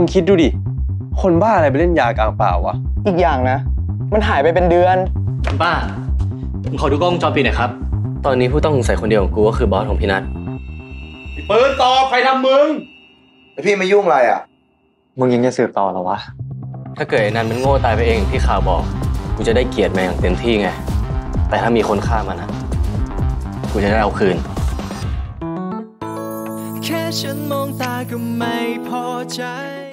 งคิดดูดิคนบ้าอะไรไปเล่นยากลางป่าวะอีกอย่างนะมันหายไปเป็นเดือนบ้าผมขอดูกล้องวงจรปิดหน่อยครับตอนนี้ผู้ต้องสงสัยคนเดียวของกูก็คือบอสของพี่นัทปืนตอบใครทำมึงแล้วพี่ไม่ยุ่งอะไรอ่ะมึงยังจะสืบต่อเหรอวะถ้าเกิดไอ้นันมันโง่ตายไปเองที่ข่าวบอกกูจะได้เกียรติมาอย่างเต็มที่ไงแต่ถ้ามีคนฆ่ามันนะกูจะได้เอาคืนแค่ฉันมองตาก็ไม่พอใจ